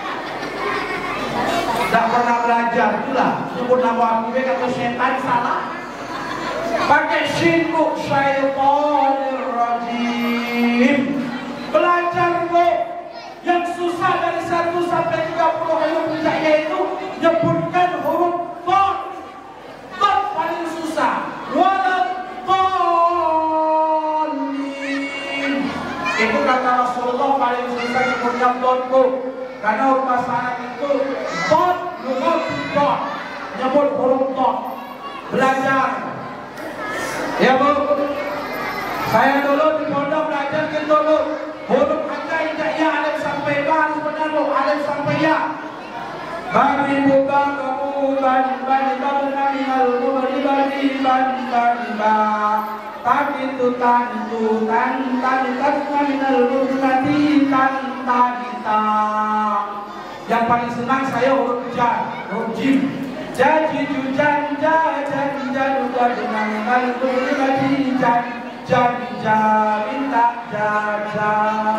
Tidak pernah belajar itulah. Sebut nama aku kata syaitan salah. Pakai shin Bu, syaitonir rajim. Belajar Bu. Yang susah dari 1 sampai 30 huruf hijaiyah itu nyebutkan huruf dot. Dot paling susah. Waladdallin. Itu kata Rasulullah paling susah nyebutnya dot Bu. Karena huruf bahasa Arab itu dot, lumut dot. Nyebut huruf dot. Belajar. Ya Bu, saya dulu di pondok belajar gitu Bu. Huruf hijaiyah alif sampai ba harus benar Bu, alif sampai ya. Bagi buka kemuban bani minal kubri bani ba. Tapi itu tantu minal kubri tanta. Yang paling senang saya huruf jar, huruf jim. Jadi jujan dengan kalbu jan minta jajan.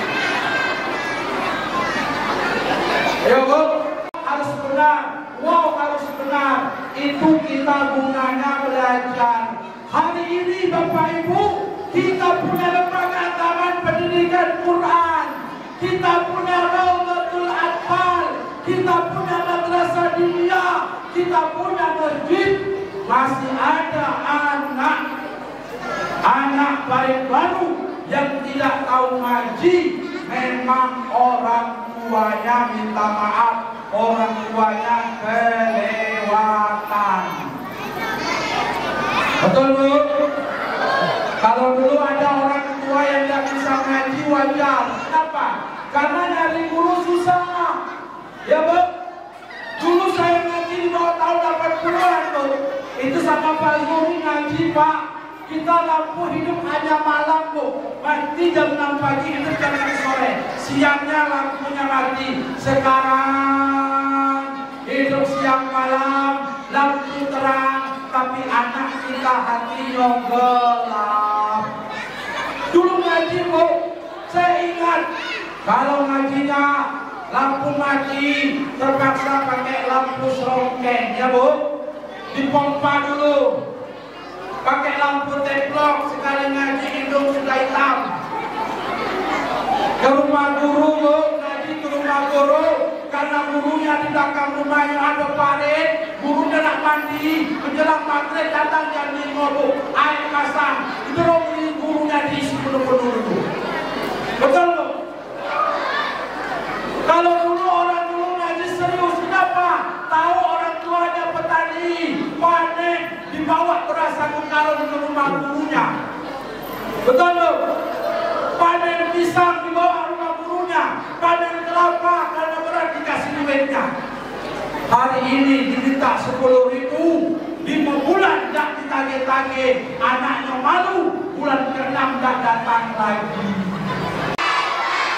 Ayo Bu, harus benar. Wow, harus benar. Itu kita gunanya belajar. Hari ini Bapak Ibu, kita punya lembaga taman pendidikan Quran. Kita punya Raudatul Atfal. Kita punya madrasah diniyah. Kita punya masjid. Masih ada anak baru yang tidak tahu ngaji. Memang orang tuanya minta maaf, orang tuanya kelewatan. Betul Bu? Kalau dulu ada orang tua yang tidak bisa ngaji wajar. Kenapa? Karena nyari guru susah. Ya Bu? Dulu saya ngaji di bawah tahun 80-an Bu. Itu sama Pak Zuri ngaji Pak. Kita lampu hidup hanya malam Bu. Mati jam 6 pagi itu jam 6 sore. Siangnya lampunya mati. Sekarang hidup siang malam, lampu terang, tapi anak kita hatinya gelap. Dulu ngaji Bu, saya ingat kalau ngajinya lampu mati, terpaksa pakai lampu serongkeng, ya Bu. Dipompa dulu. Pakai lampu teplok, sekali ngaji hidung sudah hitam. Ke rumah guru Bu, ngaji ke rumah guru. Karena gurunya di belakang rumahnya ada parit, gurunya nak mandi, menjelang maghrib datang jam 5 Bu, air pasang. Itu gurunya diisi penuh-penuh itu. Betul Bu? Kalau dulu orang dulu ngaji serius, kenapa? Tahu orang tuanya petani, panen, dibawa beras satu karung ke rumah gurunya. Betul Bu? Panen pisang dibawa rumah gurunya, panen kelapa karena beras dikasih duitnya. Hari ini diminta 10.000, 5 bulan tidak ditagih-tagih, anaknya malu, bulan ke-6 tidak datang lagi.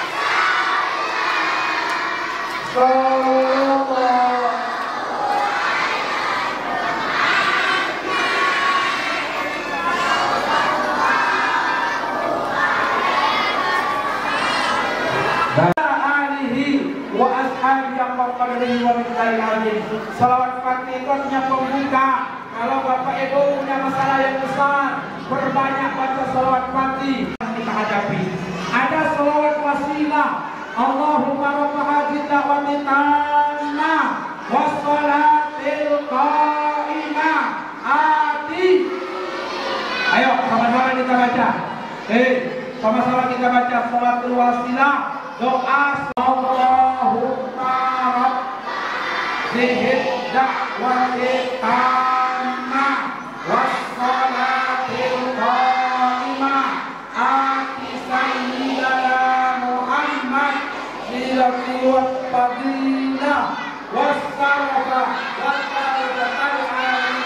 Salawat Fatih itu artinya pembuka. Kalau Bapak Ibu punya masalah yang besar, perbanyak baca salawat Fatih yang kita hadapi. Ada salawat wasilah. Allahumma rabb hadhihi da'wati tammah wassalatil qa'imah ati. Ayo sama-sama kita baca. Sama-sama kita baca salatul wasilah. Doa Allahumma rabb hadhihi da'wati tammah wassalatil qa'imah ati sayyidina Muhammad silati wa fadilah wassalafa wassalatal ali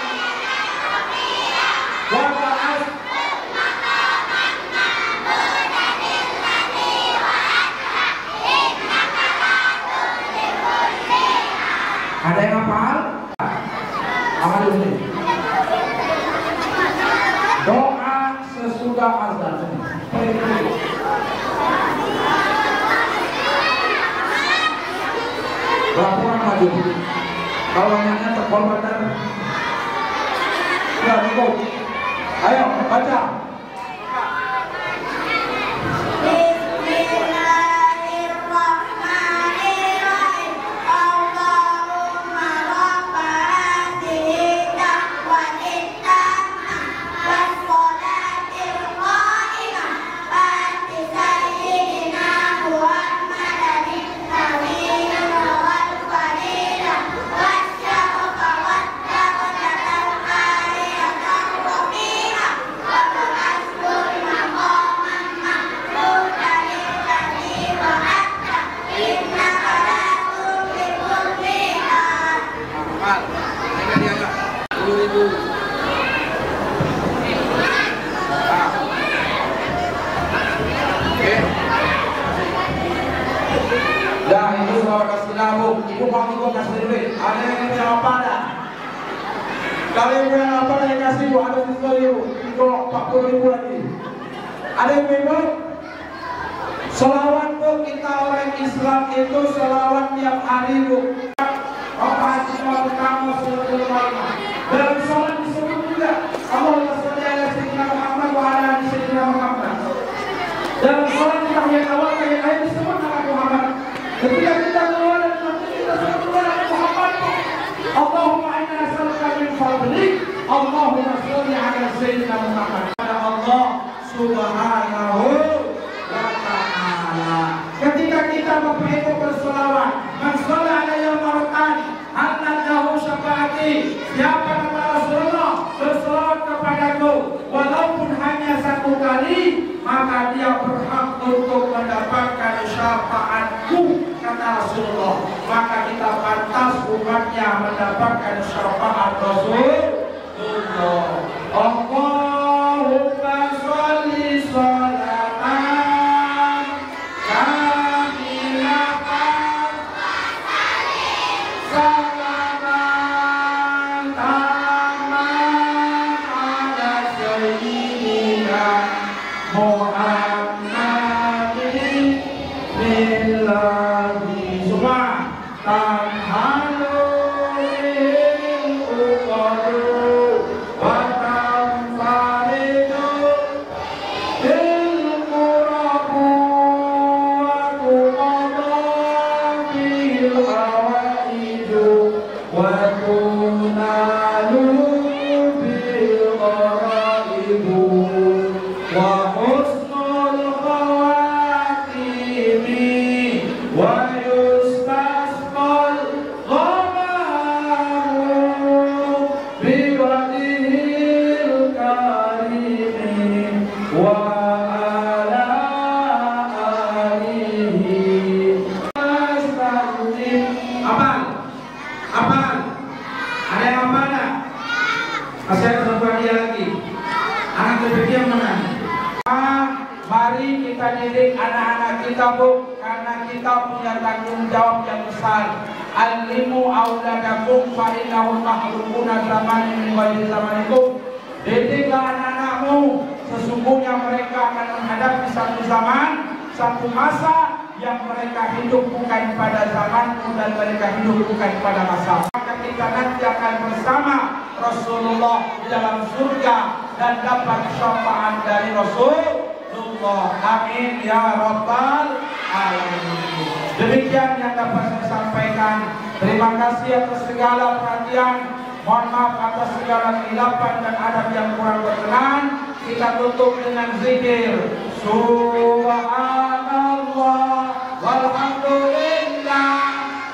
wa ba'as. Ada yang hafal? Amal ini. Doa sesudah azan. Laporan lagi. Kalau banyaknya terkorbatan. Ya, cukup. Ayo baca. Dah itu kalau kasih nabung, ibu mau ibu kasih duit. Ada yang punya apa dah? Kalau yang punya apa yang kasih ibu ada 10.000, itu 40.000 lagi. Ada yang ibu? Selawat bu, kita orang Islam itu selawat tiap hari bu. Apa hasilnya pertama seluruh malam. Dalam sholat disebut juga Allahumma sholli ala sayyidina Muhammad wa ala ali sayyidina Muhammad. Dalam sholat tahiyat awal tahiyat akhir disebut nama Muhammad. Ketika kita keluar dan kita keluar dari Muhammad, Allahumma inna nas'aluka min fadlik, Allahumma sholli ala sayyidina Muhammad. Allah Subhanahu wa ta'ala. Ketika kita Bapak Ibu berselawat, man shalla alaihi marratan, annallahu syafaati. Siapa nama Rasulullah berselawat kepadaku, walaupun hanya 1 kali, maka dia berhak untuk mendapatkan syafaatku, kata Rasulullah. Maka kita pantas umatnya mendapatkan syafaat Rasulullah. Allahumma sholli sholatan kamilatan salaman taman ala sayyidina Muhammadin billahi subhan tanhalu uqadu wa tanfaridu bil qurabu wa tuqadu bil hawaiju wa tunalu bil qaraibu wa husnul khawatimi wa yustasqal ghamamu bi wajhil karimi wa ala alihi astagfir. Apaan? Ada yang apa enggak? Masih ada satu hadiah lagi. Anak berpikir yang mana? Mari kita didik anak-anak kita bu, karena kita punya tanggung jawab yang besar. Alimu auladakum fa innahum makhluquna zamanin min ghairi zamanikum. Didiklah anak-anakmu, sesungguhnya mereka akan menghadapi satu zaman, satu masa yang mereka hidup bukan pada zamanmu dan mereka hidup bukan pada masa. Maka kita nanti akan bersama Rasulullah di dalam surga dan dapat syafaat dari Rasulullah. Amin ya rabbal alamin. Demikian yang dapat saya sampaikan. Terima kasih atas segala perhatian. Mohon maaf atas segala keilapan dan adab yang kurang berkenan. Kita tutup dengan zikir Subhanallah walhamdulillah.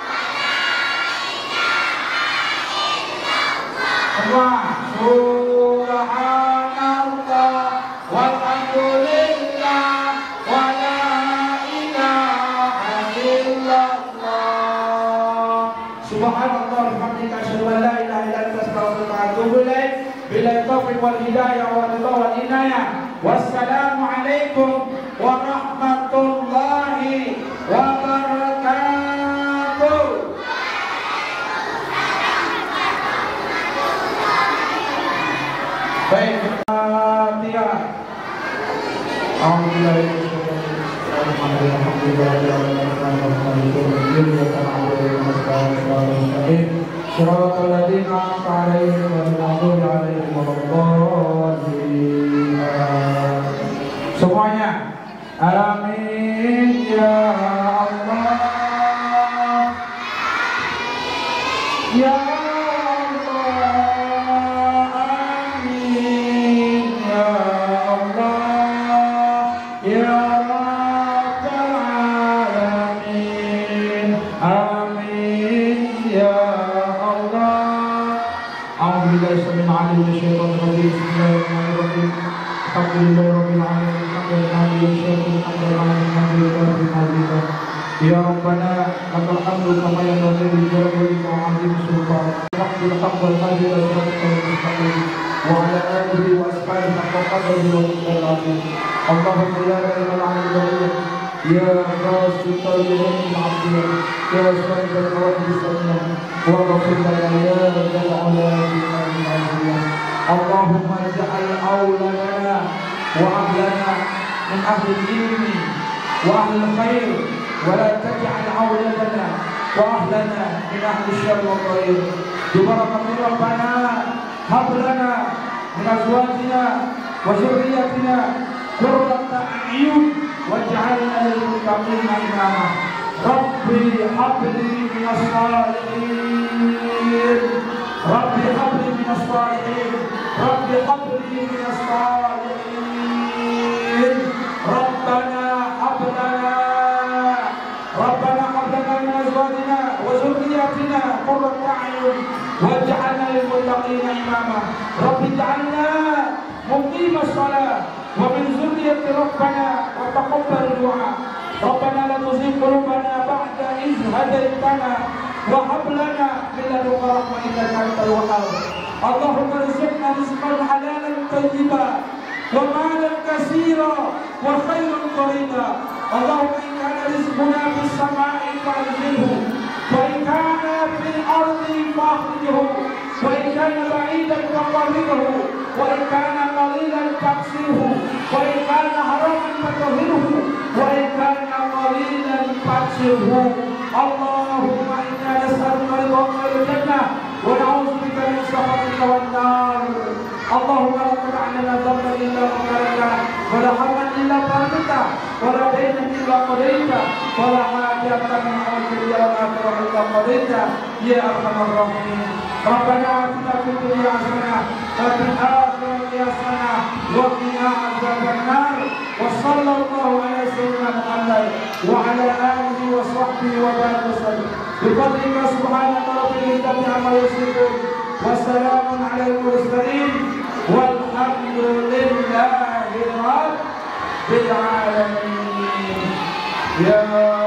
Subhanallah walhamdulillah wa la ilaha illallah. Subhanallah walhamdulillah asyhadu an la ilaha illa anta astaghfiruka wa atubu ilaik. Billahi taufiq wal hidayah wal ridha wal inayah. Wassalamu alaikum warahmatullahi wabarakatuh. Baik, Fatihah. Shiratal ladzina an'amta 'alaihim ghairil maghdubi 'alaihim waladdallin. Semuanya, amin ya Allah. Ya Ya Rabbana lakal hamdu kama yanbaghi li jalali wa 'azimi sultanik. Rabbana taqabbal hadhihi al-siratal mustaqim wa 'ala alihi wa ashabihi haqqa qadrihi wa miqdarihi. Allahumma ya rabbal alamin ya basital yadayni al-'afiyah ya sahibal rawati sayyidina wa ghafir lana ya rabbal alamin. Allahumma ij'al awladana wa ahlana min ahli al-ilmi wa ahli al-khair ولا تجعل أولادنا وأهلنا من أهل الشر والضرير. ببركة ربنا هب لنا من أزواجنا وذريتنا قرة أعين واجعلنا للمتقين إماما. ربي هب لي من الصالحين. ربي هب لي من الصالحين. ربي هب لي من الصالحين. ربنا هب لنا من أزواجنا وذرياتنا قرة أعين واجعلنا للمتقين إماما. رب اجعلنا مقيم الصلاة ومن ذرية ربنا وتقبل الدعاء. ربنا لا تزغ قلوبنا بعد إذ هديتنا وهب لنا من لدنك رحمة إنك أنت الوهاب. اللهم ارزقنا رزقا حلالا طيبا ومالا كثيرا وخيرا قريبا. اللهم إن كان رزقنا في السماء فأنزله وإن كان في الأرض فأخرجه وإن كان بعيدا فقربه وإن كان قليلا فاكسره وإن كان حراما فطهره وإن كان قليلا فاكسره. اللهم إنا نسألك رضاك والجنة ونعوذ بك من سخطك والنار. اللهم لا تدع لنا ذنبا إلا غفرته ولا هما إلا فرجته ولا دينا إلا قضيته ولا حاجة من حوائج الدنيا والآخرة إلا قضيتها يا أرحم الراحمين. ربنا آتنا في الدنيا حسنة وفي الآخرة حسنة وقنا عذاب النار. وصلى الله على سيدنا محمد وعلى آله وصحبه وبارك وسلم. بفضلك سبحانك رب العزة عما يصفون وسلام على المرسلين والحمد لله رب العالمين. يا